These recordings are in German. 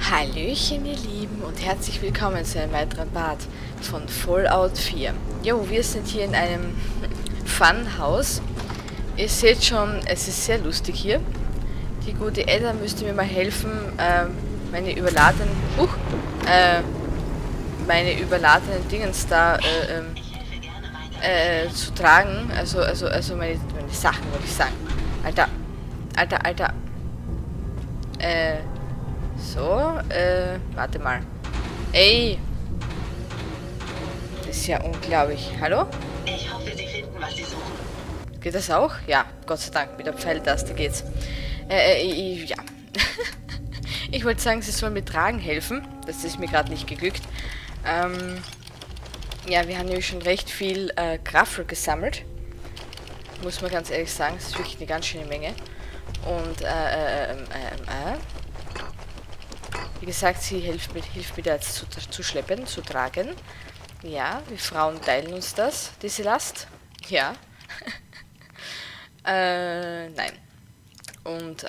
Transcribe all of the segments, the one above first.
Hallöchen ihr Lieben und herzlich willkommen zu einem weiteren Part von Fallout 4. Jo, wir sind hier in einem Funhaus. Ihr seht schon, es ist sehr lustig hier. Die gute Edda müsste mir mal helfen, meine überladenen Dingens da zu tragen. Also meine Sachen, würde ich sagen. Alter. So, warte mal. Ey! Das ist ja unglaublich. Hallo? Ich hoffe, Sie finden, was Sie suchen. Geht das auch? Ja, Gott sei Dank. Mit der Pfeiltaste geht's. Ja. Ich wollte sagen, sie soll mir tragen helfen. Das ist mir gerade nicht geglückt. Ja, wir haben nämlich schon recht viel Graffel gesammelt. Muss man ganz ehrlich sagen. Das ist wirklich eine ganz schöne Menge. Und, wie gesagt, sie hilft mir da jetzt zu schleppen, zu tragen. Ja, wir Frauen teilen uns das, diese Last. Ja. Nein. Und,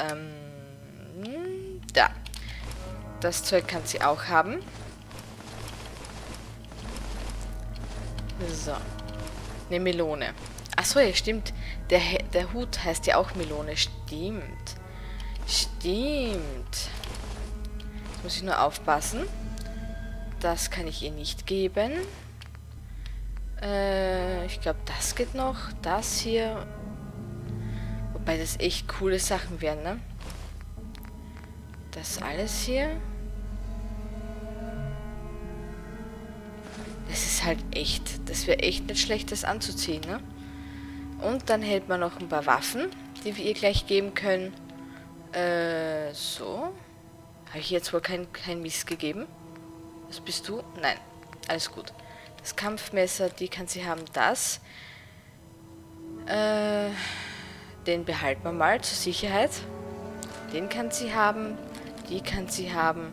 da. Das Zeug kann sie auch haben. So. Eine Melone. Achso, ja, stimmt. Der Hut heißt ja auch Melone. Stimmt. Muss ich nur aufpassen. Das kann ich ihr nicht geben. Ich glaube, das geht noch. Das hier. Wobei das echt coole Sachen wären, ne? Das alles hier. Das ist halt echt. Das wäre echt nicht schlecht, das anzuziehen, ne? Und dann hält man noch ein paar Waffen, die wir ihr gleich geben können. So. Habe ich jetzt wohl kein Mist gegeben? Was bist du? Nein. Alles gut. Das Kampfmesser, die kann sie haben. Das. Den behalten wir mal zur Sicherheit. Den kann sie haben. Die kann sie haben.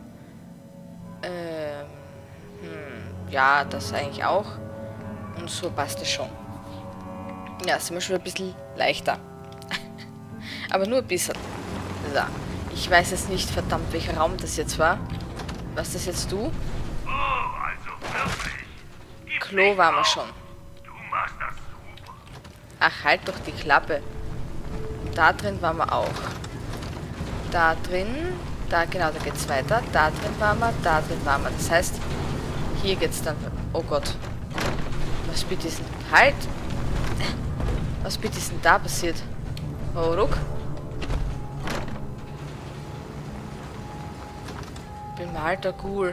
Ja, das eigentlich auch. Und so passt es schon. Ja, sind wir schon ein bisschen leichter. Aber nur ein bisschen. So. Ich weiß jetzt nicht, verdammt, welcher Raum das jetzt war. Was das jetzt du? Oh, also wirklich? Klo waren wir schon. Du machst das super. Ach, halt doch die Klappe. Da drin waren wir auch. Da drin. Da, genau, da geht's weiter. Da drin waren wir, da drin waren wir. Das heißt, hier geht's dann... Oh Gott. Was bitte ist denn... Halt! Was bitte ist denn da passiert? Oh, ruck. Bemalter Ghoul.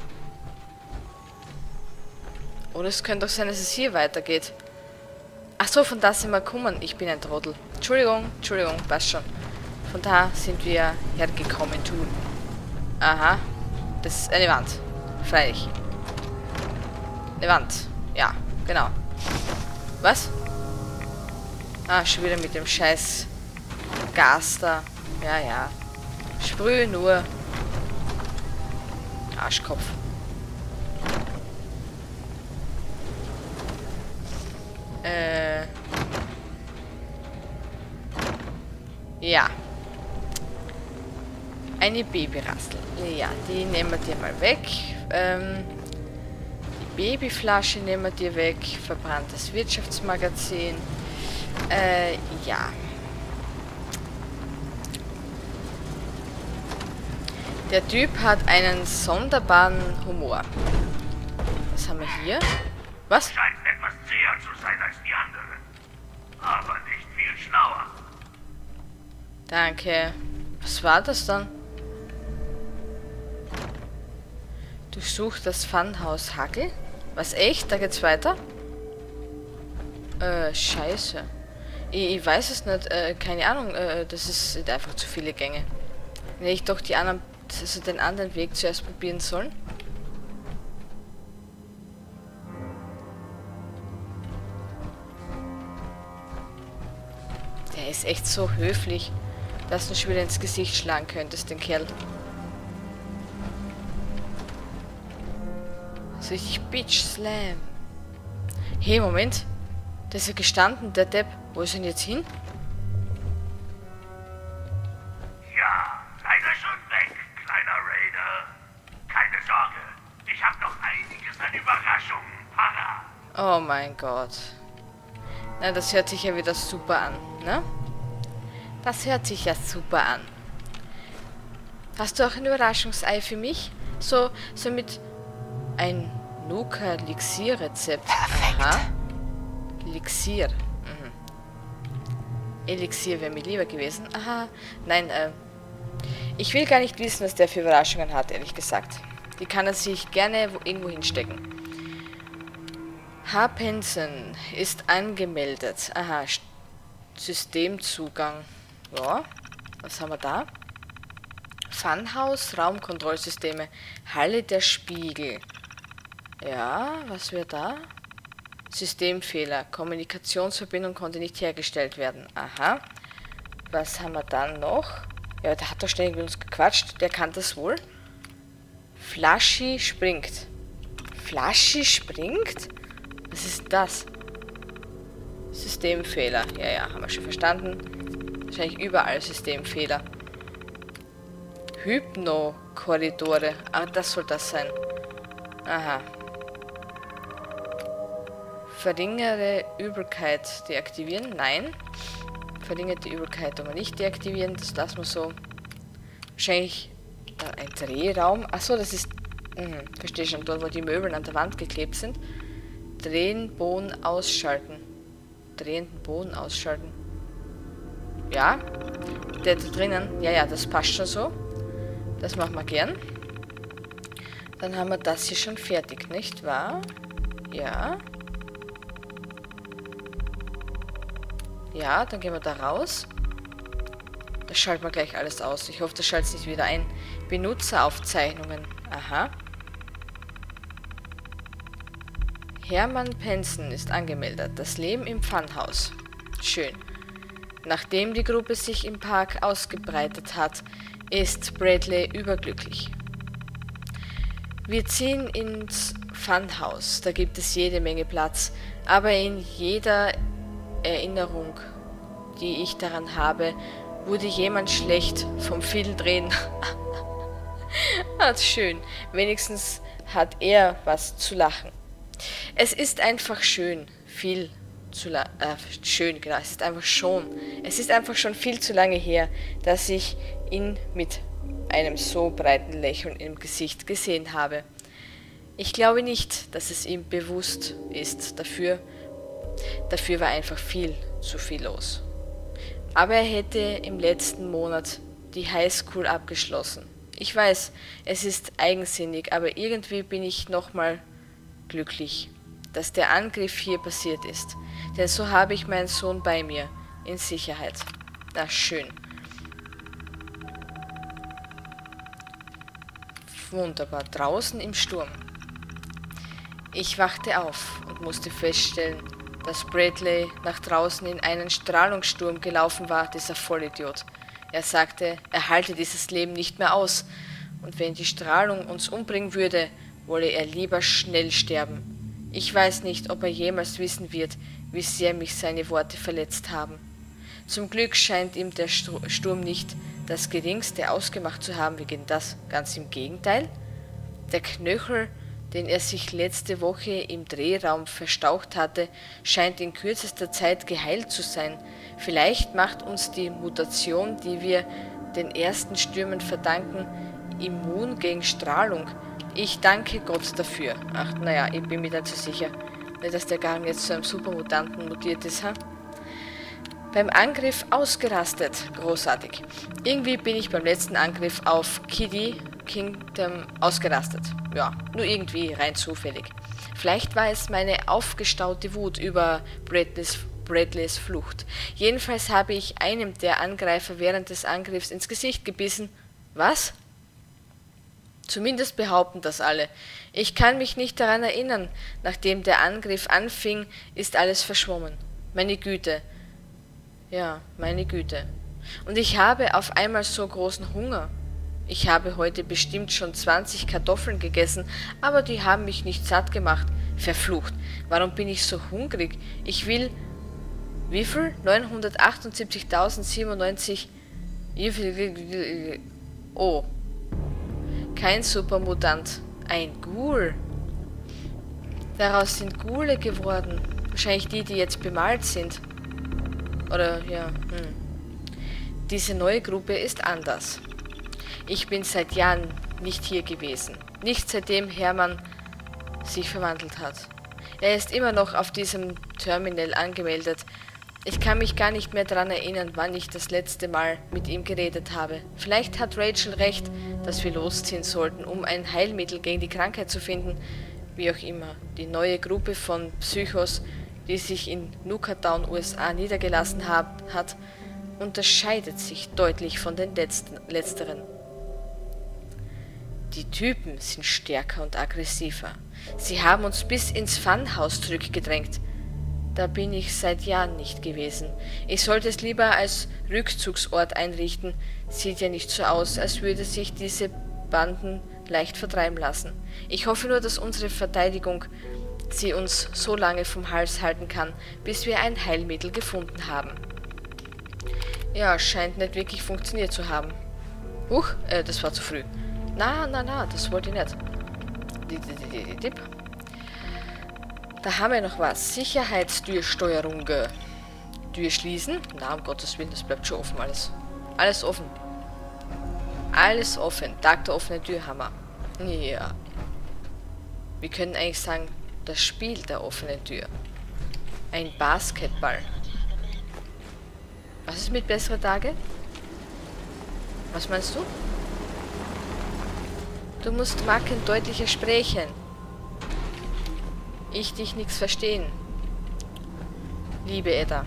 Oder es könnte doch sein, dass es hier weitergeht. Ach so, von da sind wir gekommen. Ich bin ein Trottel. Entschuldigung, passt schon. Von da sind wir hergekommen, du. Aha. Das ist eine Wand. Freilich. Eine Wand. Ja, genau. Was? Ah, schon wieder mit dem scheiß Gas da. Ja. Sprühe nur. Arschkopf. Ja. Eine Babyrassel. Ja, die nehmen wir dir mal weg. Die Babyflasche nehmen wir dir weg. Verbranntes Wirtschaftsmagazin. Ja. Der Typ hat einen sonderbaren Humor. Was haben wir hier? Was? Scheint etwas zäher zu sein als die anderen. Aber nicht viel schlauer. Danke. Was war das dann? Durchsucht das Funhaus Hackel. Was, echt? Da geht's weiter? Scheiße. Ich weiß es nicht. Keine Ahnung. Das sind einfach zu viele Gänge. Wenn ich doch die anderen... Also den anderen Weg zuerst probieren sollen. Der ist echt so höflich, dass du schon wieder ins Gesicht schlagen könntest, den Kerl. So richtig Bitch Slam. Hey, Moment. Der ist ja gestanden, der Depp. Wo ist er denn jetzt hin? Ja, leider schon weg, kleiner Raider. Oh mein Gott. Na, das hört sich ja wieder super an, ne? Das hört sich ja super an. Hast du auch ein Überraschungsei für mich? So mit ein Nuka-Elixier-Rezept. Aha. Elixier. Mhm. Elixier wäre mir lieber gewesen. Aha. Nein, ich will gar nicht wissen, was der für Überraschungen hat, ehrlich gesagt. Die kann er sich gerne irgendwo hinstecken. Harpensen ist angemeldet. Aha. Systemzugang. Ja. Was haben wir da? Funhaus, Raumkontrollsysteme. Halle der Spiegel. Ja, was wäre da? Systemfehler. Kommunikationsverbindung konnte nicht hergestellt werden. Aha. Was haben wir dann noch? Ja, der hat doch ständig mit uns gequatscht. Der kann das wohl. Flaschi springt. Flaschi springt? Was ist das? Systemfehler. Ja, haben wir schon verstanden. Wahrscheinlich überall Systemfehler. Hypno-Korridore. Ah, das soll das sein. Aha. Verringere Übelkeit deaktivieren? Nein. Verringerte Übelkeit aber nicht deaktivieren. Das lassen wir so. Wahrscheinlich ein Drehraum. Achso, das ist... verstehe schon, dort wo die Möbel an der Wand geklebt sind. Drehen, Boden ausschalten. Drehenden Boden ausschalten. Ja. Der da drinnen. Ja, das passt schon so. Das machen wir gern. Dann haben wir das hier schon fertig, nicht wahr? Ja. Ja, dann gehen wir da raus. Das schalten wir gleich alles aus. Ich hoffe, das schaltet es nicht wieder ein. Benutzeraufzeichnungen. Aha. Hermann Pensen ist angemeldet. Das Leben im Funhaus. Schön. Nachdem die Gruppe sich im Park ausgebreitet hat, ist Bradley überglücklich. Wir ziehen ins Funhaus. Da gibt es jede Menge Platz. Aber in jeder Erinnerung, die ich daran habe, wurde jemand schlecht vom vielen Drehen. Das ist schön. Wenigstens hat er was zu lachen. Es ist einfach schön, viel zu schön, genau, es ist einfach schon viel zu lange her, dass ich ihn mit einem so breiten Lächeln im Gesicht gesehen habe. Ich glaube nicht, dass es ihm bewusst ist, dafür war einfach viel zu viel los. Aber er hätte im letzten Monat die Highschool abgeschlossen. Ich weiß, es ist eigensinnig, aber irgendwie bin ich nochmal glücklich, dass der Angriff hier passiert ist. Denn so habe ich meinen Sohn bei mir, in Sicherheit. Na schön. Wunderbar, draußen im Sturm. Ich wachte auf und musste feststellen, dass Bradley nach draußen in einen Strahlungssturm gelaufen war, dieser Vollidiot. Er sagte, er halte dieses Leben nicht mehr aus, und wenn die Strahlung uns umbringen würde, wolle er lieber schnell sterben. Ich weiß nicht, ob er jemals wissen wird, wie sehr mich seine Worte verletzt haben. Zum Glück scheint ihm der Sturm nicht das Geringste ausgemacht zu haben wegen das, ganz im Gegenteil. Der Knöchel, den er sich letzte Woche im Drehraum verstaucht hatte, scheint in kürzester Zeit geheilt zu sein. Vielleicht macht uns die Mutation, die wir den ersten Stürmen verdanken, immun gegen Strahlung. Ich danke Gott dafür. Ach, naja, ich bin mir da zu sicher. Nicht, dass der Gang jetzt zu einem Supermutanten mutiert ist, ha? Beim Angriff ausgerastet. Großartig. Irgendwie bin ich beim letzten Angriff auf Kiddy Kingdom ausgerastet. Ja, nur irgendwie, rein zufällig. Vielleicht war es meine aufgestaute Wut über Bradleys Flucht. Jedenfalls habe ich einem der Angreifer während des Angriffs ins Gesicht gebissen. Was? Zumindest behaupten das alle. Ich kann mich nicht daran erinnern. Nachdem der Angriff anfing, ist alles verschwommen. Meine Güte. Ja, meine Güte. Und ich habe auf einmal so großen Hunger. Ich habe heute bestimmt schon 20 Kartoffeln gegessen, aber die haben mich nicht satt gemacht. Verflucht. Warum bin ich so hungrig? Ich will... Wie viel? 978.097... Oh. Kein Supermutant. Ein Ghoul. Daraus sind Ghule geworden. Wahrscheinlich die, die jetzt bemalt sind. Oder, ja, Diese neue Gruppe ist anders. Ich bin seit Jahren nicht hier gewesen. Nicht seitdem Hermann sich verwandelt hat. Er ist immer noch auf diesem Terminal angemeldet. Ich kann mich gar nicht mehr daran erinnern, wann ich das letzte Mal mit ihm geredet habe. Vielleicht hat Rachel recht, dass wir losziehen sollten, um ein Heilmittel gegen die Krankheit zu finden. Wie auch immer, die neue Gruppe von Psychos, die sich in Nukatown, USA niedergelassen hat, unterscheidet sich deutlich von den letzteren. Die Typen sind stärker und aggressiver. Sie haben uns bis ins Funhaus zurückgedrängt. Da bin ich seit Jahren nicht gewesen. Ich sollte es lieber als Rückzugsort einrichten. Sieht ja nicht so aus, als würde sich diese Banden leicht vertreiben lassen. Ich hoffe nur, dass unsere Verteidigung sie uns so lange vom Hals halten kann, bis wir ein Heilmittel gefunden haben. Ja, scheint nicht wirklich funktioniert zu haben. Huch, das war zu früh. Na, das wollte ich nicht. Da haben wir noch was. Sicherheitstürsteuerung. Tür schließen? Na, um Gottes Willen, das bleibt schon offen alles. Alles offen. Alles offen. Tag der offenen Tür haben wir. Ja. Wir können eigentlich sagen, das Spiel der offenen Tür. Ein Basketball. Was ist mit bessere Tage? Was meinst du? Du musst Macken deutlicher sprechen. Ich dich nichts verstehen. Liebe Edda.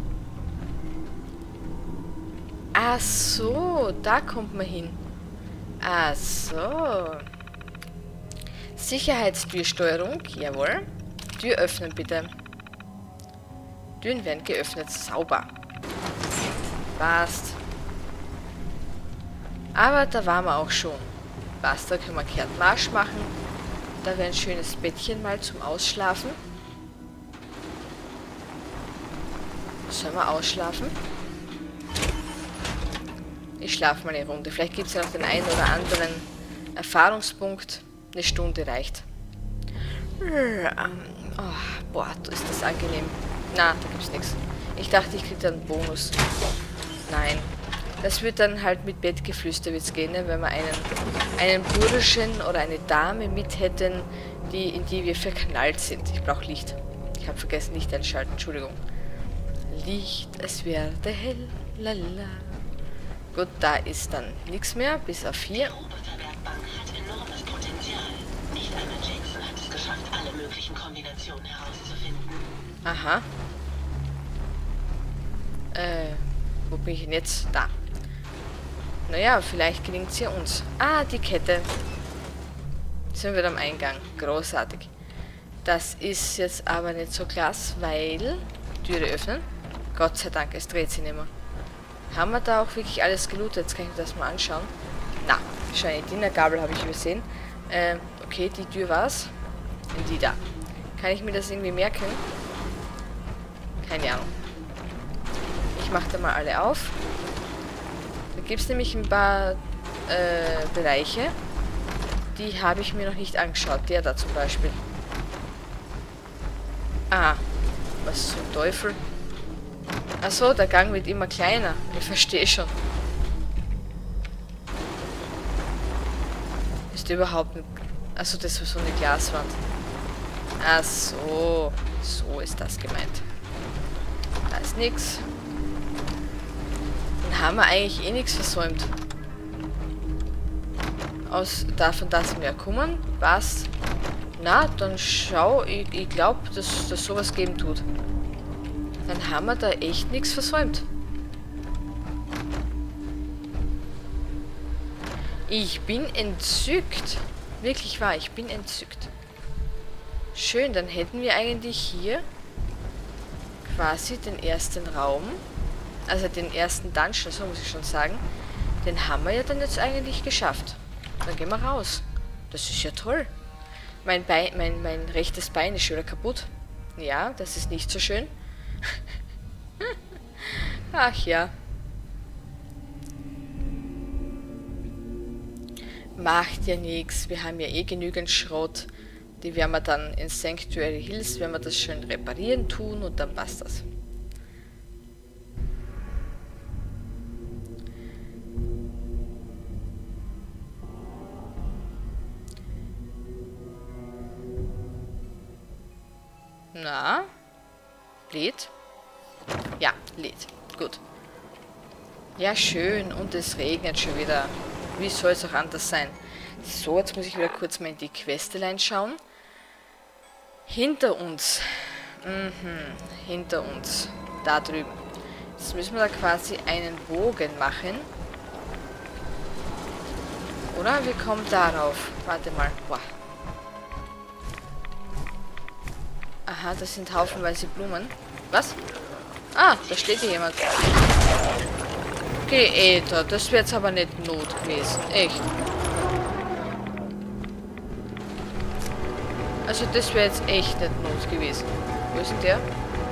Ach so, da kommt man hin. Ach so. Sicherheitstürsteuerung, jawohl. Tür öffnen bitte. Türen werden geöffnet, sauber. Passt. Aber da waren wir auch schon. Passt, da können wir kehrt Marsch machen. Da wäre ein schönes Bettchen mal zum Ausschlafen. Sollen wir ausschlafen? Ich schlafe mal eine Runde. Vielleicht gibt es ja noch den einen oder anderen Erfahrungspunkt. Eine Stunde reicht. Oh, boah, ist das angenehm. Na, da gibt's nichts. Ich dachte, ich kriege dann einen Bonus. Nein. Das wird dann halt mit Bettgeflüster wird's gehen, ne? Wenn wir einen Burschen oder eine Dame mit hätten, in die wir verknallt sind. Ich brauche Licht. Ich habe vergessen, Licht einschalten. Entschuldigung. Licht, es werde hell. Lala. Gut, da ist dann nichts mehr, bis auf hier. Die Roboterwerkbank hat enormes Potenzial. Nicht einmal Jackson hat es geschafft, alle möglichen Kombinationen herauszufinden. Aha. Wo bin ich denn jetzt? Da. Naja, vielleicht gelingt es ja uns. Ah, die Kette. Sind wir am Eingang. Großartig. Das ist jetzt aber nicht so klasse, weil... Türe öffnen. Gott sei Dank, es dreht sich nicht mehr. Haben wir da auch wirklich alles gelootet? Jetzt kann ich mir das mal anschauen. Na, wahrscheinlich Dinnergabel habe ich übersehen. Okay, die Tür war's. Und die da. Kann ich mir das irgendwie merken? Keine Ahnung. Ich mache da mal alle auf. Da gibt es nämlich ein paar Bereiche, die habe ich mir noch nicht angeschaut. Der da zum Beispiel. Ah, was zum Teufel? Achso, der Gang wird immer kleiner. Ich verstehe schon. Ist überhaupt ein... Achso, das war so eine Glaswand. Ach so. So ist das gemeint. Da ist nichts. Dann haben wir eigentlich eh nichts versäumt. Davon, dass wir kommen. Was? Na, dann schau. Ich glaube, dass das sowas geben tut. Dann haben wir da echt nichts versäumt. Ich bin entzückt. Wirklich wahr, ich bin entzückt. Schön, dann hätten wir eigentlich hier quasi den ersten Raum. Also den ersten Dungeon, so muss ich schon sagen. Den haben wir ja dann jetzt eigentlich geschafft. Dann gehen wir raus. Das ist ja toll. Mein rechtes Bein ist schon wieder kaputt. Ja, das ist nicht so schön. Ach ja. Macht ja nichts. Wir haben ja eh genügend Schrott. Die werden wir dann in Sanctuary Hills, wenn wir das schön reparieren tun und dann passt das. Na? Lädt? Ja, lädt. Gut. Ja, schön. Und es regnet schon wieder. Wie soll es auch anders sein? So, jetzt muss ich wieder kurz mal in die Questelein schauen. Hinter uns. Hinter uns. Da drüben. Jetzt müssen wir da quasi einen Bogen machen. Oder? Wir kommen darauf. Warte mal. Boah. Aha, das sind haufenweise Blumen. Was? Ah, da steht hier jemand. Okay, Äther, das wäre jetzt aber nicht Not gewesen. Echt. Also das wäre jetzt echt nicht Not gewesen. Wo ist denn der?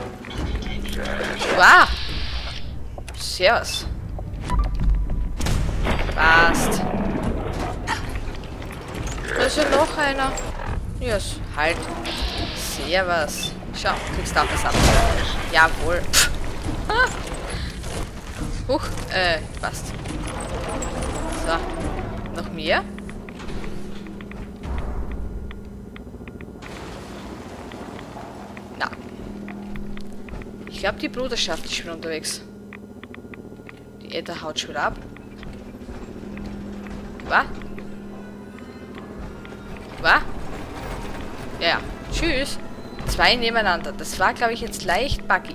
Wow! Servus. Passt. Da ist ja noch einer. Ja, yes, halt. Servus. Schau, kriegst du auch was ab. Jawohl. Ah. Huch, passt. So. Noch mehr? Na. Ich glaube, die Bruderschaft ist schon unterwegs. Die Äther haut schon wieder ab. Was? Was? Ja. Tschüss. 2 nebeneinander. Das war, glaube ich, jetzt leicht buggy.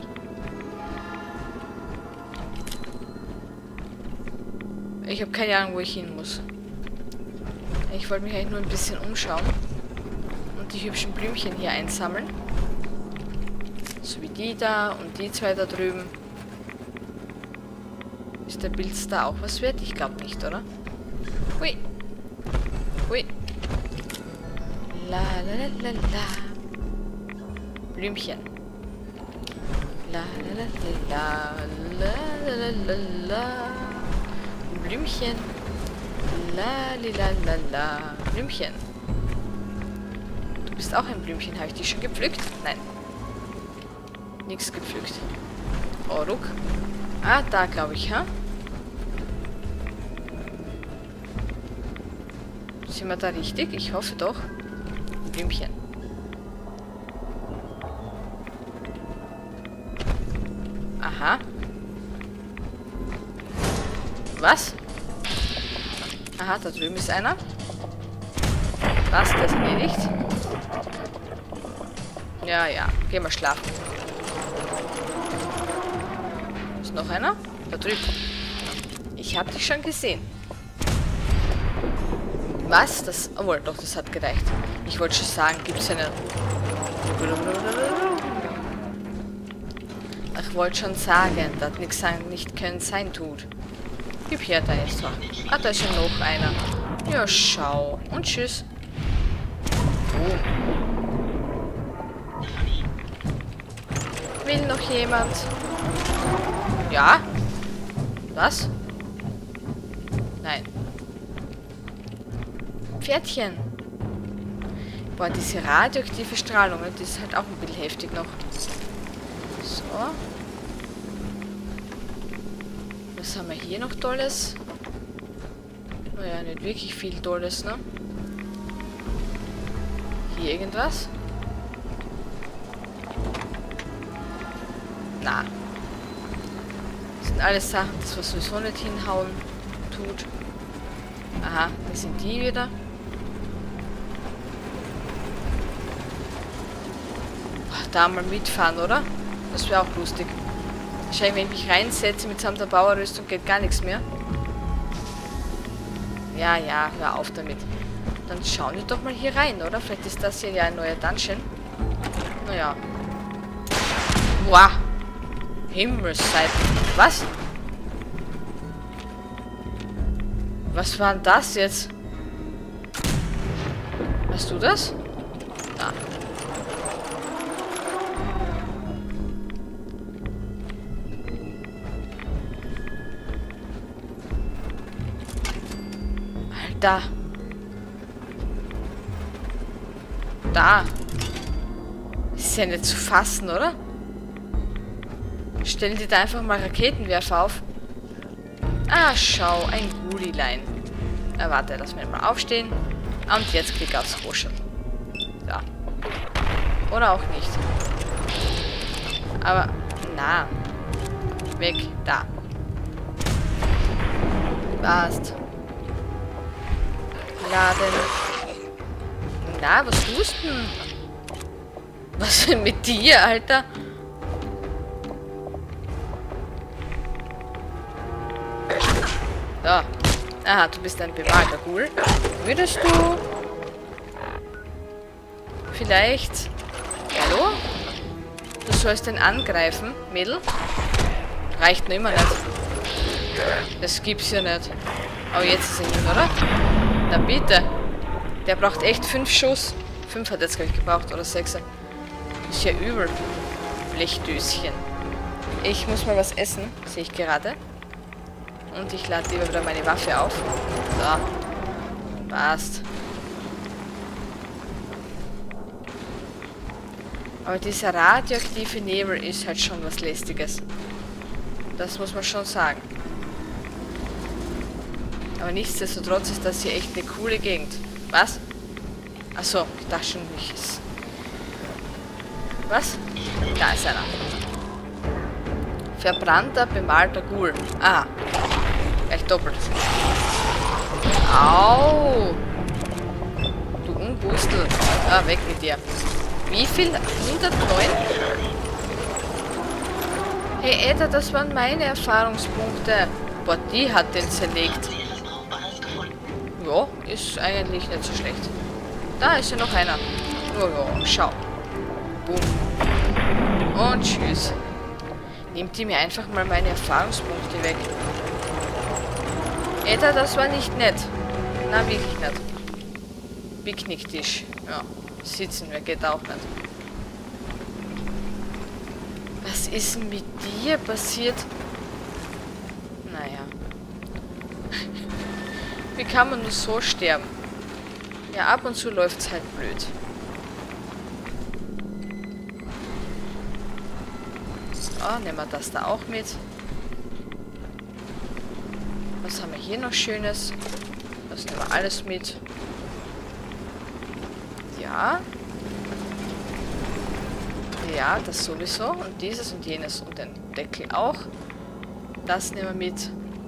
Ich habe keine Ahnung, wo ich hin muss. Ich wollte mich eigentlich nur ein bisschen umschauen. Und die hübschen Blümchen hier einsammeln. So wie die da und die 2 da drüben. Ist der Pilz da auch was wert? Ich glaube nicht, oder? Hui. Hui. La la la la la. Blümchen. La la la la la la la la. Blümchen. La la la la. Blümchen. Du bist auch ein Blümchen. Habe ich die schon gepflückt? Nein. Nichts gepflückt. Oh, ruck. Ah, da glaube ich, ha? Sind wir da richtig? Ich hoffe doch. Blümchen. Aha. Was? Aha, da drüben ist einer. Was? Der ist erledigt? Ja, ja. Gehen wir schlafen. Ist noch einer? Da drüben. Ich habe dich schon gesehen. Was? Das... Obwohl, doch, das hat gereicht. Ich wollte schon sagen, gibt es eine... Ich wollte schon sagen, dass nichts nicht können sein tut. Gib her, da ist noch. Ah, da ist ja noch einer. Ja, schau. Und tschüss. Oh. Will noch jemand? Ja? Was? Nein. Pferdchen. Boah, diese radioaktive Strahlung, die ist halt auch ein bisschen heftig noch. So. Was haben wir hier noch Tolles? Naja, nicht wirklich viel Tolles, ne? Hier irgendwas? Na. Das sind alles Sachen, das was sowieso nicht hinhauen tut. Aha, das sind die wieder. Boah, da mal mitfahren, oder? Das wäre auch lustig. Wahrscheinlich, wenn ich mich reinsetze mit samt der Bauerrüstung, geht gar nichts mehr. Ja, ja, hör auf damit. Dann schauen wir doch mal hier rein, oder? Vielleicht ist das hier ja ein neuer Dungeon. Naja. Boah. Himmelsseiten. Was? Was war denn das jetzt? Hast du das? Ah. Alter. Da. Ist ja nicht zu fassen, oder? Stellen die da einfach mal Raketenwerfer auf? Ah, schau, ein Gullilein. Warte, lass mich mal aufstehen. Und jetzt klick aufs Roschel. Da. Oder auch nicht. Aber, na. Weg, da. Passt. Laden. Na, was tust du denn? Was ist denn mit dir, Alter? Da. Aha, du bist ein bemalter Ghoul. Würdest du vielleicht... Hallo? Du sollst den angreifen, Mädel? Reicht noch immer nicht. Das gibt's ja nicht. Aber jetzt ist er hin, oder? Na bitte. Der braucht echt 5 Schuss. 5 hat er jetzt, glaube ich, gebraucht. Oder 6. Ist ja übel. Blechdöschen. Ich muss mal was essen, sehe ich gerade. Und ich lade lieber wieder meine Waffe auf. So. Passt. Aber dieser radioaktive Nebel ist halt schon was Lästiges. Das muss man schon sagen. Aber nichtsdestotrotz ist das hier echt eine coole Gegend. Was? Achso, ich dachte schon nicht. Was? Da ist einer. Verbrannter, bemalter Ghoul. Aha. Gleich doppelt. Au! Du Unbustel. Ah, weg mit dir. Wie viel? 109? Hey, Edda, das waren meine Erfahrungspunkte. Boah, die hat den zerlegt. Ja, ist eigentlich nicht so schlecht. Da ist ja noch einer. Oh ja, schau. Boom. Und tschüss. Nimmt die mir einfach mal meine Erfahrungspunkte weg. Edda, das war nicht nett. Na, wirklich nicht. Picknicktisch. Ja, sitzen wir, geht auch nicht. Was ist denn mit dir passiert? Naja. Wie kann man nur so sterben? Ja, ab und zu läuft's halt blöd. So, nehmen wir das da auch mit. Was haben wir hier noch Schönes? Das nehmen wir alles mit. Ja. Ja, das sowieso. Und dieses und jenes. Und den Deckel auch. Das nehmen wir mit.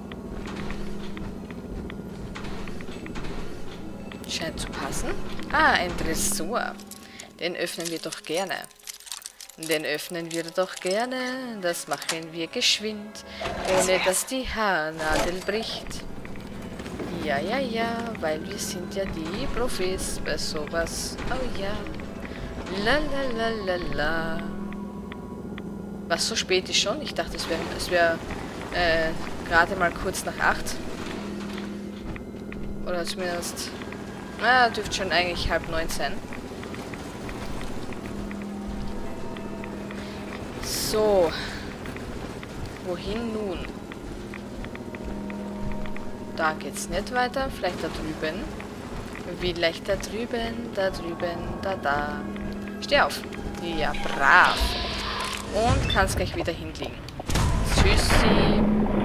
Scheint zu passen. Ah, ein Tresor. Den öffnen wir doch gerne. Den öffnen wir doch gerne. Das machen wir geschwind. Ohne dass die Haarnadel bricht. Ja, ja, ja. Weil wir sind ja die Profis bei sowas. Oh ja. La la la la la. Was, so spät ist schon? Ich dachte, es wäre gerade mal kurz nach 8. Oder zumindest... Na, dürfte schon eigentlich 8:30 sein. So. Wohin nun? Da geht's nicht weiter. Vielleicht da drüben. Vielleicht da drüben, da drüben, da. Steh auf. Ja, brav. Und kannst gleich wieder hinlegen. Tschüssi.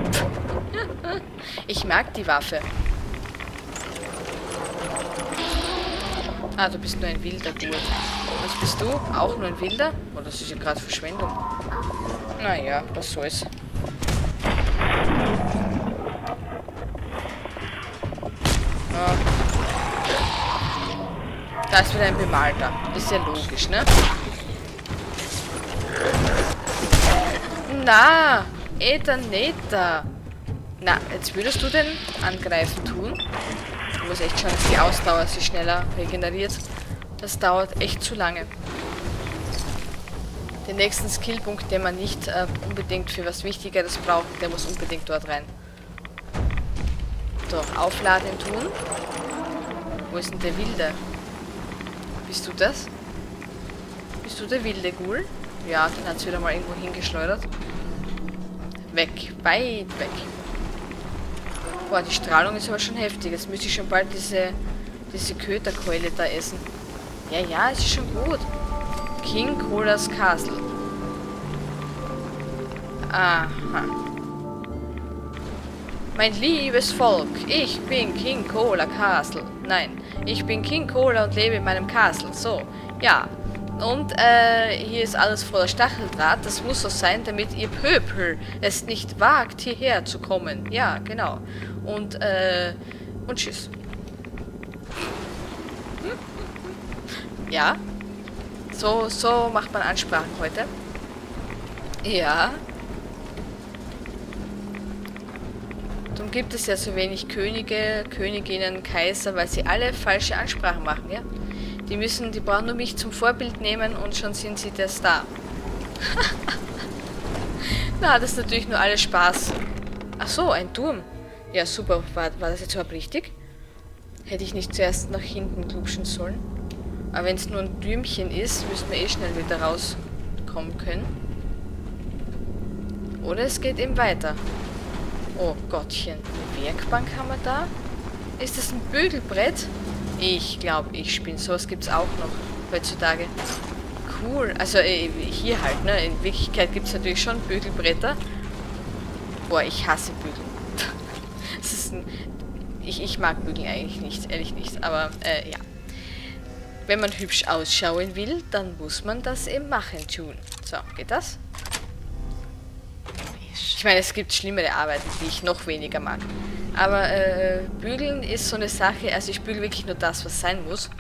Ich mag die Waffe. Ah, du bist nur ein wilder Ghoul. Was bist du? Auch nur ein wilder? Oh, das ist ja gerade Verschwendung. Naja, was soll's. Oh. Da ist wieder ein Bemalter. Ist ja logisch, ne? Na, Etaneta. Na, jetzt würdest du den angreifen tun? Ich muss echt schauen, dass die Ausdauer sich schneller regeneriert. Das dauert echt zu lange. Den nächsten Skillpunkt, den man nicht unbedingt für was Wichtigeres braucht, der muss unbedingt dort rein. So, aufladen tun. Wo ist denn der Wilde? Bist du das? Bist du der wilde Ghoul? Ja, den hat es wieder mal irgendwo hingeschleudert. Weg, weit weg. Boah, die Strahlung ist aber schon heftig. Jetzt müsste ich schon bald diese Köterkeule da essen. Ja, ist schon gut. King Colas Castle. Aha. Mein liebes Volk, ich bin King Cola Castle. Nein, ich bin King Cola und lebe in meinem Castle. So, ja. Und hier ist alles voller Stacheldraht. Das muss so sein, damit ihr Pöbel es nicht wagt, hierher zu kommen. Ja, genau. Und tschüss. Ja. So macht man Ansprachen heute. Ja. Darum gibt es ja so wenig Könige, Königinnen, Kaiser, weil sie alle falsche Ansprachen machen, ja. Die brauchen nur mich zum Vorbild nehmen und schon sind sie der Star. Na, das ist natürlich nur alles Spaß. Ach so, ein Turm. Ja, super. War das jetzt überhaupt richtig? Hätte ich nicht zuerst nach hinten glubschen sollen? Aber wenn es nur ein Türmchen ist, müssten wir eh schnell wieder rauskommen können. Oder es geht eben weiter. Oh Gottchen. Eine Werkbank haben wir da? Ist das ein Bügelbrett? Ich glaube, ich spinne. Sowas gibt es auch noch heutzutage. Cool. Also hier halt, ne? In Wirklichkeit gibt es natürlich schon Bügelbretter. Boah, ich hasse Bügeln. Das ist ich mag Bügeln eigentlich nicht, ehrlich nicht. Aber ja. Wenn man hübsch ausschauen will, dann muss man das eben machen tun. So, geht das? Ich meine, es gibt schlimmere Arbeiten, die ich noch weniger mag. Aber bügeln ist so eine Sache, also ich bügele wirklich nur das, was sein muss.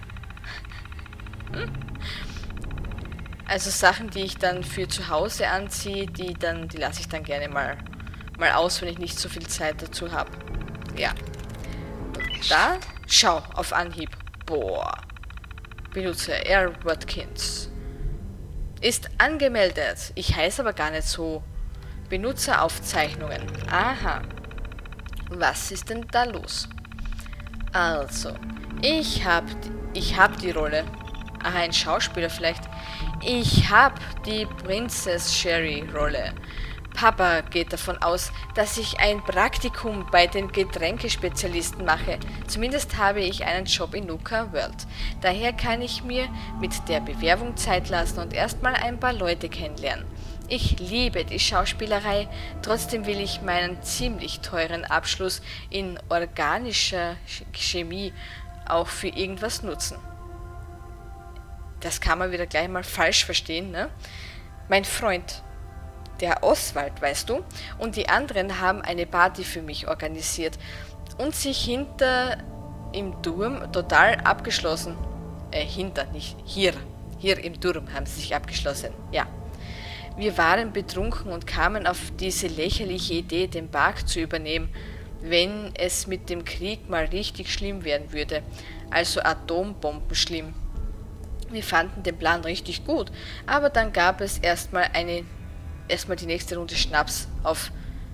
Also Sachen, die ich dann für zu Hause anziehe, die lasse ich dann gerne mal aus, wenn ich nicht so viel Zeit dazu habe. Ja. Und da, schau, auf Anhieb. Boah. Benutzer R. Watkins. Ist angemeldet. Ich heiße aber gar nicht so. Benutzeraufzeichnungen. Aha. Was ist denn da los? Also, ich hab die Rolle. Aha, ein Schauspieler vielleicht. Ich hab die Princess Sherry Rolle. Papa geht davon aus, dass ich ein Praktikum bei den Getränkespezialisten mache. Zumindest habe ich einen Job in Nuka World. Daher kann ich mir mit der Bewerbung Zeit lassen und erstmal ein paar Leute kennenlernen. Ich liebe die Schauspielerei, trotzdem will ich meinen ziemlich teuren Abschluss in organischer Chemie auch für irgendwas nutzen. Das kann man wieder gleich mal falsch verstehen, ne? Mein Freund, der Oswald, weißt du, und die anderen haben eine Party für mich organisiert und sich hinter im Turm total abgeschlossen. Nicht hier. Hier im Turm haben sie sich abgeschlossen, ja. Wir waren betrunken und kamen auf diese lächerliche Idee, den Park zu übernehmen, wenn es mit dem Krieg mal richtig schlimm werden würde, also Atombomben schlimm. Wir fanden den Plan richtig gut, aber dann gab es erstmal die nächste Runde Schnaps auf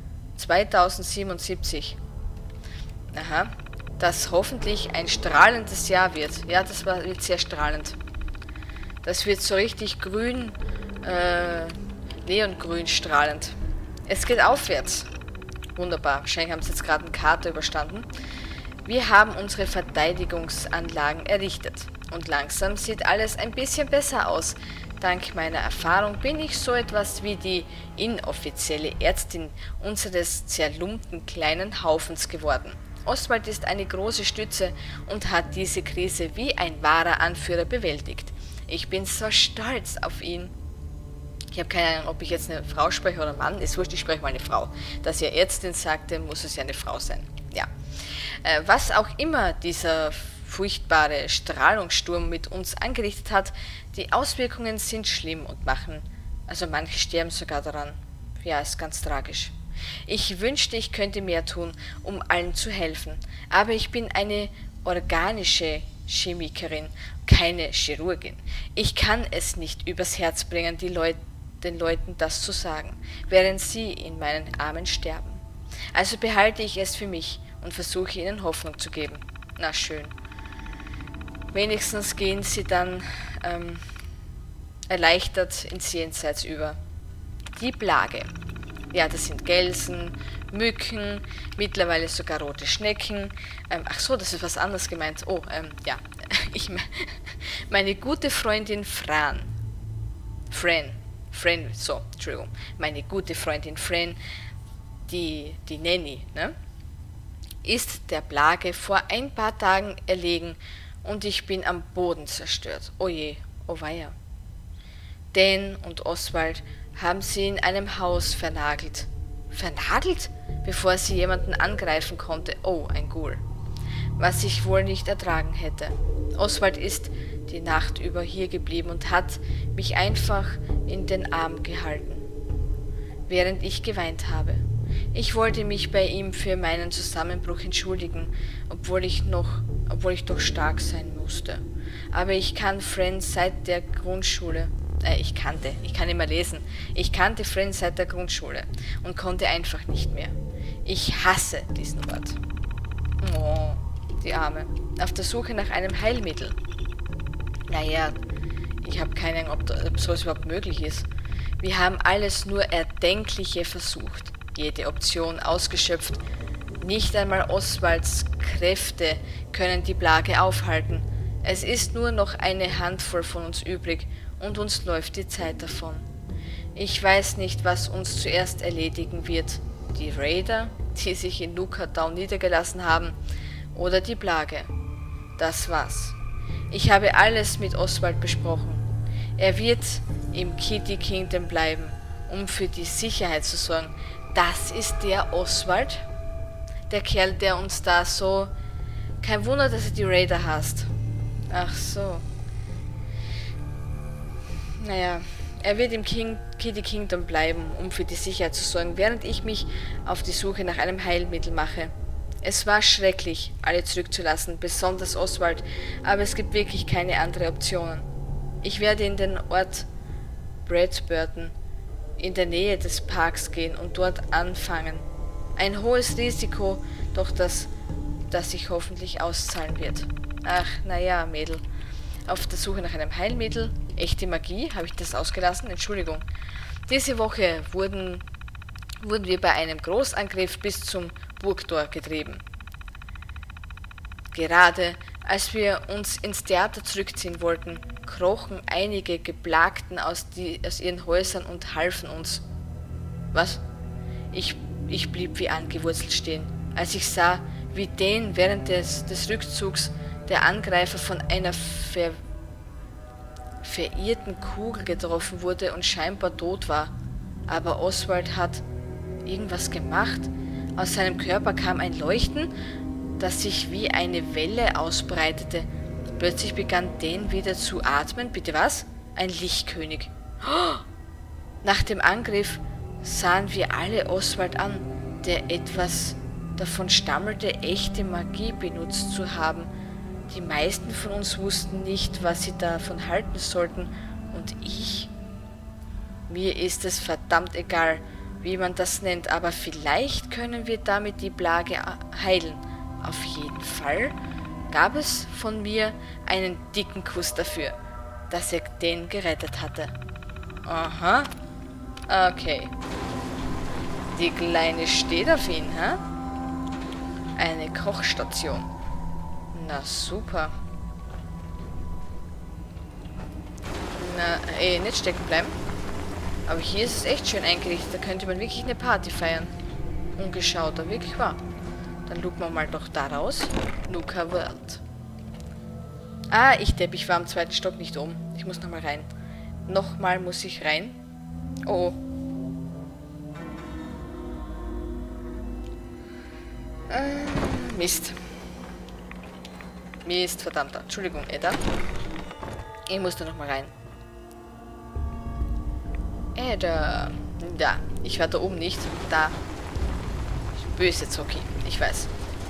2077. Aha, das hoffentlich ein strahlendes Jahr wird. Ja, wird sehr strahlend. Das wird so richtig grün, neongrün strahlend. Es geht aufwärts. Wunderbar. Wahrscheinlich haben sie jetzt gerade einen Kater überstanden. Wir haben unsere Verteidigungsanlagen errichtet. Und langsam sieht alles ein bisschen besser aus. Dank meiner Erfahrung bin ich so etwas wie die inoffizielle Ärztin unseres zerlumpten kleinen Haufens geworden. Oswald ist eine große Stütze und hat diese Krise wie ein wahrer Anführer bewältigt. Ich bin so stolz auf ihn. Ich habe keine Ahnung, ob ich jetzt eine Frau spreche oder Mann. Ist wurscht, ich spreche mal eine Frau. Dass ihr Ärztin sagte, muss es ja eine Frau sein. Ja. Was auch immer dieser furchtbare Strahlungssturm mit uns angerichtet hat, die Auswirkungen sind schlimm und manche sterben sogar daran. Ja, ist ganz tragisch. Ich wünschte, ich könnte mehr tun, um allen zu helfen. Aber ich bin eine organische Chemikerin, keine Chirurgin. Ich kann es nicht übers Herz bringen, den Leuten das zu sagen, während sie in meinen Armen sterben. Also behalte ich es für mich und versuche ihnen Hoffnung zu geben. Na schön. Wenigstens gehen sie dann erleichtert ins Jenseits über. Die Plage. Ja, das sind Gelsen, Mücken, mittlerweile sogar rote Schnecken. Ach so, das ist was anderes gemeint. Oh, ja, Meine gute Freundin Fran. So, Entschuldigung. Meine gute Freundin Fran, die Nanny, ne? Ist der Plage vor ein paar Tagen erlegen und ich bin am Boden zerstört. Oh je, oh weia. Dan und Oswald haben sie in einem Haus vernagelt. Vernagelt? Bevor sie jemanden angreifen konnte. Oh, ein Ghoul. Was ich wohl nicht ertragen hätte. Oswald ist die Nacht über hier geblieben und hat mich einfach in den Arm gehalten, während ich geweint habe. Ich wollte mich bei ihm für meinen Zusammenbruch entschuldigen, obwohl ich doch stark sein musste. Aber ich kann Fran seit der Grundschule. Ich kann immer lesen. Ich kannte Fran seit der Grundschule und konnte einfach nicht mehr. Ich hasse diesen Ort. Oh, die Arme. Auf der Suche nach einem Heilmittel. Naja, ich habe keine Ahnung, ob sowas überhaupt möglich ist. Wir haben alles nur Erdenkliche versucht. Jede Option ausgeschöpft. Nicht einmal Oswalds Kräfte können die Plage aufhalten. Es ist nur noch eine Handvoll von uns übrig und uns läuft die Zeit davon. Ich weiß nicht, was uns zuerst erledigen wird. Die Raider, die sich in Nuka Town niedergelassen haben, oder die Plage. Das war's. Ich habe alles mit Oswald besprochen. Er wird im Kitty Kingdom bleiben, um für die Sicherheit zu sorgen. Das ist der Oswald? Der Kerl, der uns da so... Kein Wunder, dass er die Raider hasst. Ach so. Naja, er wird im Kitty Kingdom bleiben, um für die Sicherheit zu sorgen, während ich mich auf die Suche nach einem Heilmittel mache. Es war schrecklich, alle zurückzulassen, besonders Oswald, aber es gibt wirklich keine andere Optionen. Ich werde in den Ort Bradburton in der Nähe des Parks gehen und dort anfangen. Ein hohes Risiko, doch das sich hoffentlich auszahlen wird. Ach, naja, Mädel. Auf der Suche nach einem Heilmittel. Echte Magie? Habe ich das ausgelassen? Entschuldigung. Diese Woche wurden wir bei einem Großangriff bis zum Burgtor getrieben. Gerade als wir uns ins Theater zurückziehen wollten, krochen einige Geplagten aus ihren Häusern und halfen uns. Was? Ich blieb wie angewurzelt stehen, als ich sah, wie Dan während des Rückzugs der Angreifer von einer verirrten Kugel getroffen wurde und scheinbar tot war. Aber Oswald hat irgendwas gemacht. Aus seinem Körper kam ein Leuchten, das sich wie eine Welle ausbreitete. Plötzlich begann Dan wieder zu atmen. Bitte was? Ein Lichtkönig. Oh! Nach dem Angriff sahen wir alle Oswald an, der etwas davon stammelte, echte Magie benutzt zu haben. Die meisten von uns wussten nicht, was sie davon halten sollten. Und ich? Mir ist es verdammt egal, wie man das nennt, aber vielleicht können wir damit die Plage heilen. Auf jeden Fall gab es von mir einen dicken Kuss dafür, dass er den gerettet hatte. Aha. Okay. Die Kleine steht auf ihn, hä? Eine Kochstation. Na super. Na, nicht stecken bleiben. Aber hier ist es echt schön eingerichtet. Da könnte man wirklich eine Party feiern. Ungeschaut, da wirklich wahr. Dann gucken wir mal doch da raus. Nuka World. Ah, ich war am 2. Stock nicht oben. Ich muss nochmal rein. Nochmal muss ich rein. Oh. Mist. Mist, verdammt. Entschuldigung, Edda. Ich muss da nochmal rein. Edda. Da. Ich war da oben nicht. Da. Böse Zocki. Ich weiß.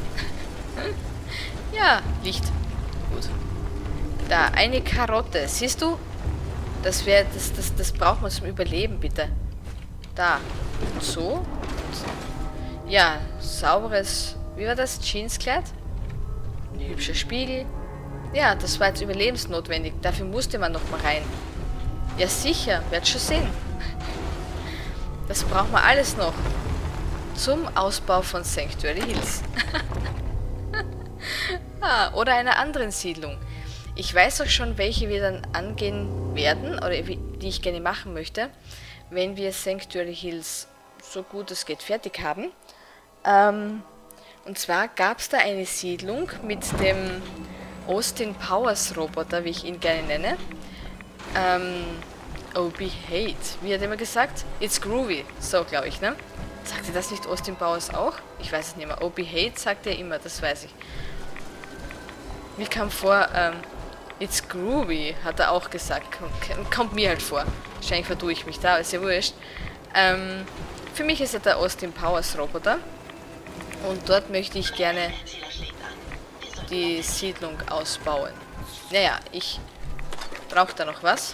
Ja, Licht. Gut. Da, eine Karotte. Siehst du? Das braucht man zum Überleben, bitte. Da. Und so. Und ja, sauberes... Wie war das? Jeanskleid? Ein hübscher Spiegel. Ja, das war jetzt überlebensnotwendig. Dafür musste man noch mal rein. Ja, sicher. Werd schon sehen. Das braucht man alles noch. Zum Ausbau von Sanctuary Hills. Oder einer anderen Siedlung. Ich weiß auch schon, welche wir dann angehen werden, oder die ich gerne machen möchte, wenn wir Sanctuary Hills so gut es geht fertig haben. Und zwar gab es da eine Siedlung mit dem Austin Powers Roboter, wie ich ihn gerne nenne. Obey-Hate, wie hat er immer gesagt? It's groovy, so glaube ich, ne? Sagte das nicht Austin Powers auch? Ich weiß es nicht mehr. Obey-Hate sagt er immer, das weiß ich. Mir kam vor, it's groovy, hat er auch gesagt. Kommt mir halt vor. Wahrscheinlich verdue ich mich da, ist ja wurscht. Für mich ist er der Austin Powers Roboter. Und dort möchte ich gerne die Siedlung ausbauen. Naja, ich brauche da noch was.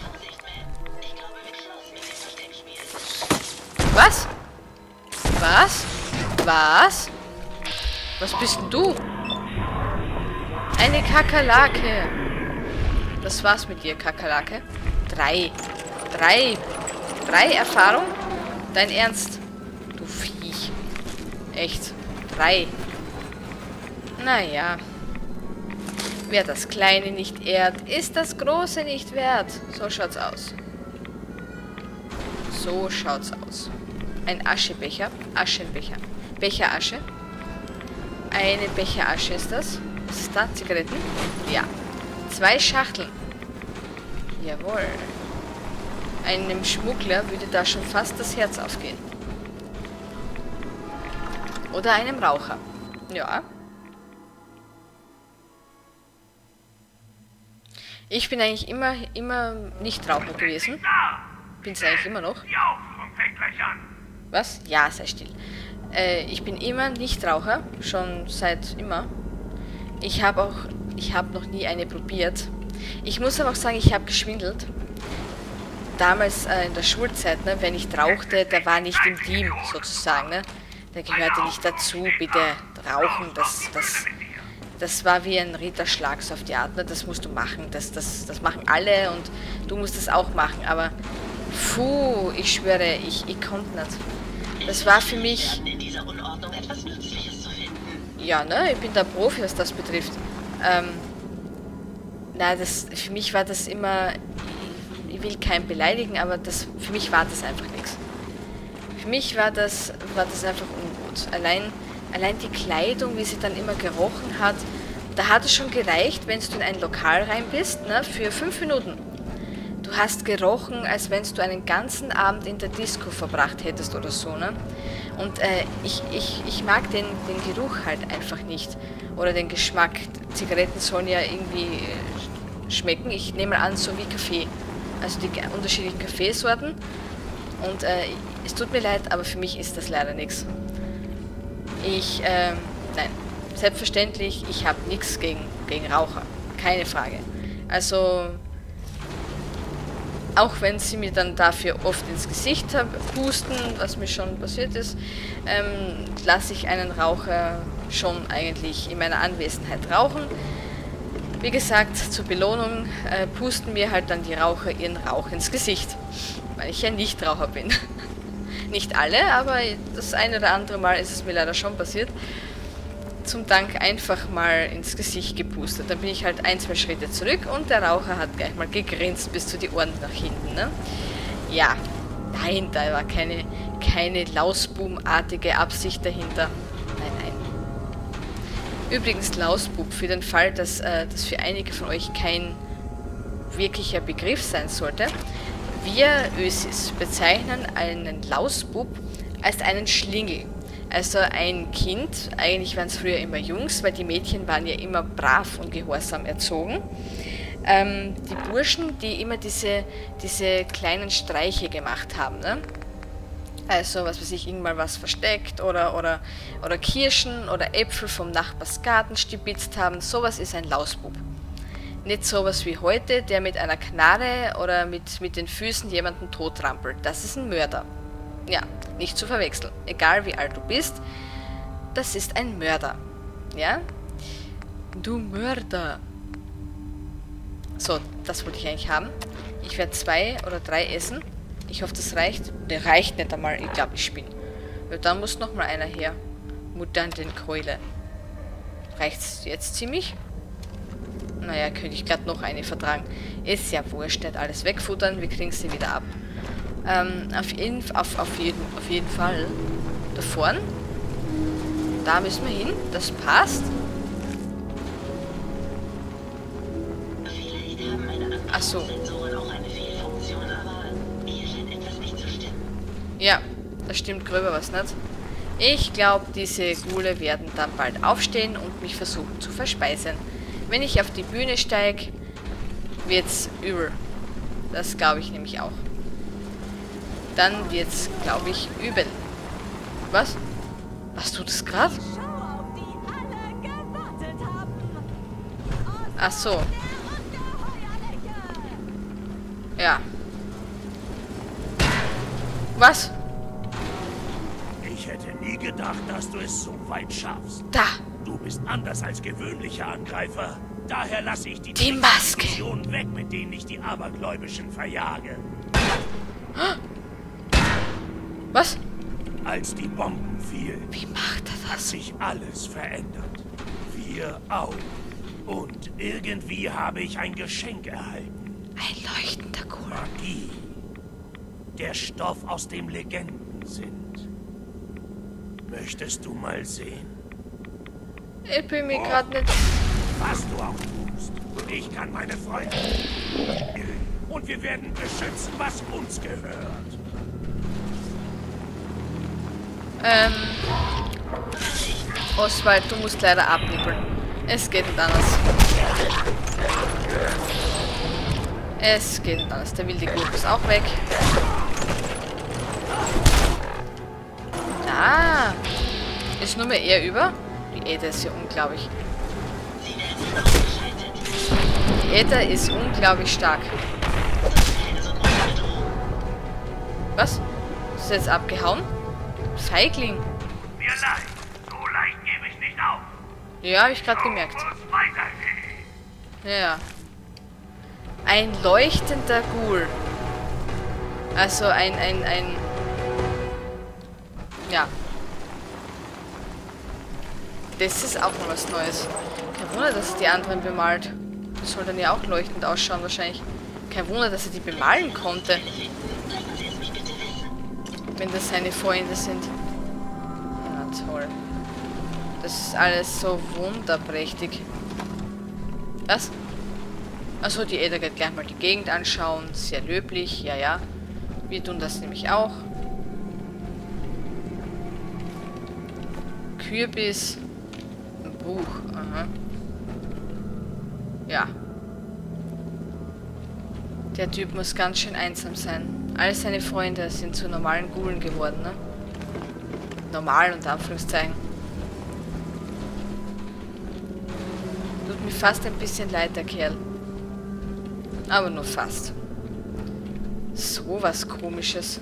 Was? Was? Was? Was bist denn du? Eine Kakerlake. Das war's mit dir, Kakerlake. 3 Erfahrung? Dein Ernst? Du Viech. Echt. 3. Naja. Wer das Kleine nicht ehrt, ist das Große nicht wert. So schaut's aus. So schaut's aus. Ein Aschebecher. Aschenbecher. Becher Asche. Eine Becher Asche ist das. Was ist da? Zigaretten? Ja. 2 Schachteln. Jawohl. Einem Schmuggler würde da schon fast das Herz aufgehen. Oder einem Raucher. Ja. Ich bin eigentlich immer Nichtraucher gewesen. Bin's eigentlich immer noch. Die Aufführung fängt gleich an. Was? Ja, sei still. Ich bin immer Nichtraucher, schon seit immer. Ich habe noch nie eine probiert. Ich muss aber auch sagen, ich habe geschwindelt. Damals in der Schulzeit, ne, wenn ich rauchte, der war nicht im Team sozusagen, ne. Der gehörte nicht dazu, bitte rauchen, das war wie ein Ritterschlag, so auf die Art, ne? Das musst du machen, das machen alle und du musst das auch machen, aber puh, ich schwöre, ich konnte nicht. Das war für mich... In dieser Unordnung etwas Nützliches zu finden. Ja, ne, ich bin der Profi, was das betrifft. Nein, für mich war das immer... Ich will keinen beleidigen, aber für mich war das einfach nichts. Für mich war das einfach ungut. Allein die Kleidung, wie sie dann immer gerochen hat, da hat es schon gereicht, wenn du in ein Lokal rein bist, ne, für 5 Minuten. Du hast gerochen, als wenn du einen ganzen Abend in der Disco verbracht hättest oder so, ne? Und ich mag den Geruch halt einfach nicht. Oder den Geschmack. Zigaretten sollen ja irgendwie schmecken. Ich nehme an, so wie Kaffee. Also die unterschiedlichen Kaffeesorten. Und es tut mir leid, aber für mich ist das leider nichts. Nein. Selbstverständlich, ich habe nichts gegen Raucher. Keine Frage. Also... Auch wenn sie mir dann dafür oft ins Gesicht pusten, was mir schon passiert ist, lasse ich einen Raucher schon eigentlich in meiner Anwesenheit rauchen. Wie gesagt, zur Belohnung pusten mir halt dann die Raucher ihren Rauch ins Gesicht, weil ich ja Nichtraucher bin. Nicht alle, aber das eine oder andere Mal ist es mir leider schon passiert. Zum Dank einfach mal ins Gesicht gepustet. Dann bin ich halt 1, 2 Schritte zurück und der Raucher hat gleich mal gegrinst bis zu die Ohren nach hinten. Ne? Ja, nein, da war keine Lausbubenartige Absicht dahinter. Nein. Übrigens Lausbub, für den Fall, dass das für einige von euch kein wirklicher Begriff sein sollte. Wir Ösis bezeichnen einen Lausbub als einen Schlingel. Also ein Kind, eigentlich waren es früher immer Jungs, weil die Mädchen waren ja immer brav und gehorsam erzogen. Die Burschen, die immer diese kleinen Streiche gemacht haben, ne? Also, was weiß ich, irgendwann was versteckt oder Kirschen oder Äpfel vom Nachbarsgarten stibitzt haben, sowas ist ein Lausbub. Nicht sowas wie heute, der mit einer Knarre oder mit den Füßen jemanden tottrampelt. Das ist ein Mörder. Ja, nicht zu verwechseln. Egal wie alt du bist, das ist ein Mörder. Ja? Du Mörder. So, das wollte ich eigentlich haben. Ich werde 2 oder 3 essen. Ich hoffe, das reicht. Der reicht nicht einmal. Ich glaube, ich spinne. Ja, dann muss noch mal einer her. Mutantenkeule. Reicht's jetzt ziemlich? Naja, könnte ich gerade noch eine vertragen. Ist ja wurscht, nicht alles wegfuttern, wir kriegen sie wieder ab. Auf jeden Fall. Da vorne. Da müssen wir hin, das passt. Vielleicht haben meine Ach so. Sensoren auch eine Fehlfunktion, aber hier scheint etwas nicht zu stimmen. Ja, da stimmt gröber was nicht. Ich glaube, diese Ghule werden dann bald aufstehen und mich versuchen zu verspeisen. Wenn ich auf die Bühne steige, wird's übel. Das glaube ich nämlich auch. Dann wird's, glaube ich, übel. Was? Was tut es gerade? Ach so. Ja. Was? Ich hätte nie gedacht, dass du es so weit schaffst. Da. Du bist anders als gewöhnliche Angreifer. Daher lasse ich Die Maske. Illusionen weg, mit denen ich die Abergläubischen verjage. Was? Als die Bomben fielen, Wie macht er hat das? sich alles verändert. Wir auch. Und irgendwie habe ich ein Geschenk erhalten. Ein leuchtender Ghul. Magie. Der Stoff, aus dem Legenden sind. Möchtest du mal sehen? Ich bin mir gerade nicht... Was du auch tust. Ich kann meine Freunde. Und wir werden beschützen, was uns gehört. Oswald, du musst leider abnippeln. Es geht nicht anders. Es geht nicht anders. Der wilde Ghul ist auch weg. Ah! Ist nur mehr er über? Die Äther ist ja unglaublich. Sie werden ausgeschaltet. Die Äther ist unglaublich stark. Das ist keine so große Bedrohung. Was? Ist er jetzt abgehauen? Feigling. Mir leid. So leicht gebe ich nicht auf. Ja, habe ich gerade gemerkt. Muss weitergehen. Ja. Ein leuchtender Ghul. Also ein... Ja. Das ist auch mal was Neues. Kein Wunder, dass er die anderen bemalt. Das soll dann ja auch leuchtend ausschauen wahrscheinlich. Kein Wunder, dass er die bemalen konnte. Lassen Sie es mich bitte wissen. Wenn das seine Freunde sind. Na toll. Das ist alles so wunderprächtig. Was? Achso, die Äther geht gleich mal die Gegend anschauen. Sehr löblich, ja, ja. Wir tun das nämlich auch. Kürbis. Ein Buch. Aha. Ja. Der Typ muss ganz schön einsam sein. All seine Freunde sind zu normalen Ghulen geworden, ne? Normal, unter Anführungszeichen. Tut mir fast ein bisschen leid, der Kerl. Aber nur fast. So was Komisches.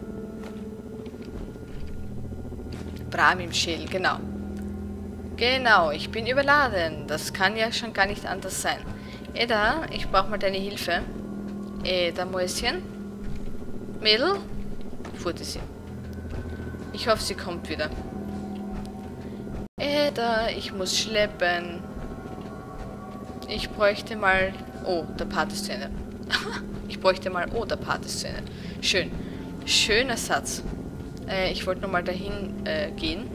Bram im Schädel, genau. Genau, ich bin überladen. Das kann ja schon gar nicht anders sein. Edda, ich brauche mal deine Hilfe. Edda, Mäuschen. Mädel? Furte sie. Ich hoffe, sie kommt wieder. Edda, ich muss schleppen. Ich bräuchte mal... Oh, der Part ist zu Ende. Ich bräuchte mal... Oh, der Part ist zu Ende. Schön. Schöner Satz. Ich wollte nochmal dahin gehen.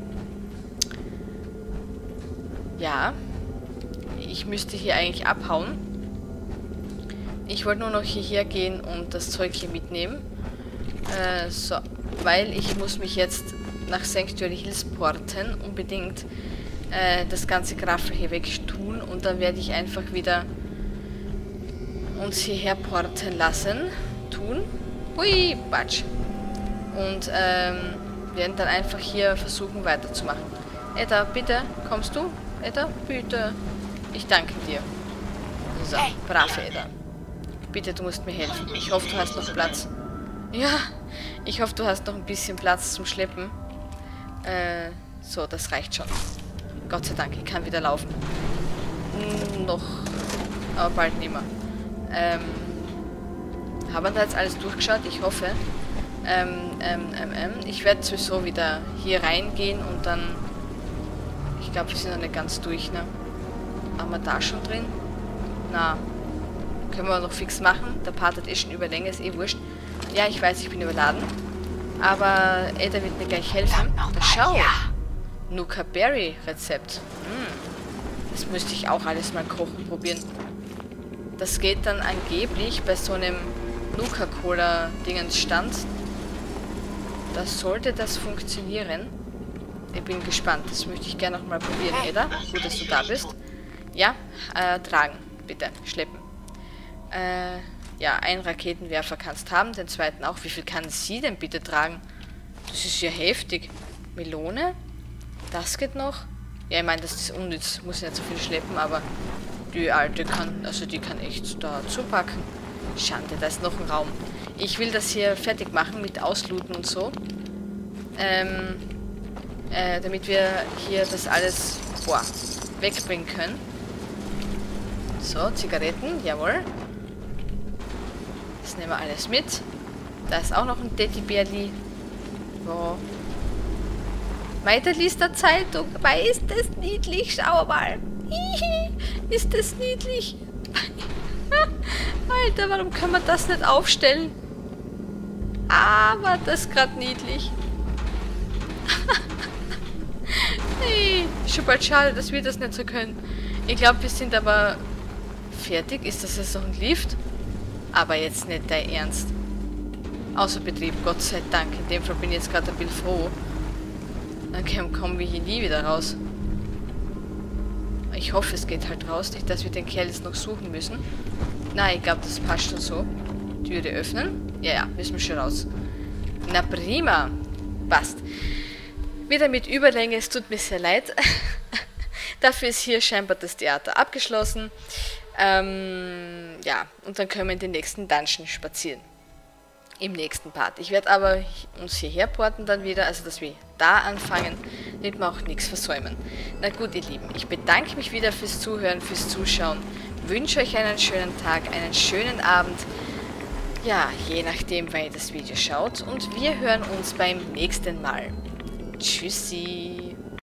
Ja. Ich müsste hier eigentlich abhauen. Ich wollte nur noch hierher gehen und das Zeug hier mitnehmen. So. Weil ich muss mich jetzt nach Sanctuary Hills porten. Unbedingt das ganze Graffel hier weg tun. Und dann werde ich einfach wieder uns hierher porten lassen. Tun. Hui, Batsch. Und werden dann einfach hier versuchen weiterzumachen. Edda, bitte, kommst du? Edda, bitte. Ich danke dir. So, brave Edda. Bitte, du musst mir helfen. Ich hoffe, du hast noch Platz. Ja, ich hoffe, du hast noch ein bisschen Platz zum Schleppen. So, das reicht schon. Gott sei Dank, ich kann wieder laufen. Noch, aber bald nicht mehr. Haben wir da jetzt alles durchgeschaut? Ich hoffe. Ich werde sowieso wieder hier reingehen und dann... Ich glaube, wir sind noch nicht ganz durch, ne? Waren wir da schon drin? Na, können wir noch fix machen. Der Part hat eh schon Überlänge, ist eh wurscht. Ja, ich weiß, ich bin überladen. Aber Ada wird mir gleich helfen. Da schau! Nuka Berry Rezept. Das müsste ich auch alles mal kochen probieren. Das geht dann angeblich bei so einem Nuka-Cola-Dingens-Stand. Da sollte das funktionieren. Ich bin gespannt. Das möchte ich gerne noch mal probieren, Ada. Gut, dass du da bist. Ja, tragen. Bitte, schleppen. Ja, einen Raketenwerfer kannst haben, den zweiten auch. Wie viel kann sie denn bitte tragen? Das ist ja heftig. Melone? Das geht noch. Ja, ich meine, das ist unnütz. Muss nicht so viel schleppen, aber die alte kann, also die kann echt da zupacken. Schande, da ist noch ein Raum. Ich will das hier fertig machen mit Auslooten und so. Damit wir hier das alles, wegbringen können. So, Zigaretten, jawohl. Das nehmen wir alles mit. Da ist auch noch ein Teddybärli. So. Weiter liest der Zeitung. Weil ist das niedlich? Schau mal. Ist das niedlich? Alter, warum kann man das nicht aufstellen? Aber das ist gerade niedlich. Hey, schon bald schade, dass wir das nicht so können. Ich glaube, wir sind aber fertig. Ist das jetzt noch ein Lift? Aber jetzt nicht dein Ernst. Außer Betrieb, Gott sei Dank. In dem Fall bin ich jetzt gerade ein bisschen froh. Dann kommen wir hier nie wieder raus. Ich hoffe, es geht halt raus. Nicht, dass wir den Kerl jetzt noch suchen müssen. Nein, ich glaube, das passt schon so. Türe öffnen. Ja, müssen wir schon raus. Na prima. Passt. Wieder mit Überlänge, es tut mir sehr leid. Dafür ist hier scheinbar das Theater abgeschlossen. Ja, und dann können wir in den nächsten Dungeon spazieren. Im nächsten Part. Ich werde aber uns hierher porten dann wieder, also dass wir da anfangen, damit wir auch nichts versäumen. Na gut, ihr Lieben, ich bedanke mich wieder fürs Zuhören, fürs Zuschauen. Wünsche euch einen schönen Tag, einen schönen Abend. Ja, je nachdem, wann ihr das Video schaut. Und wir hören uns beim nächsten Mal. Tschüssi.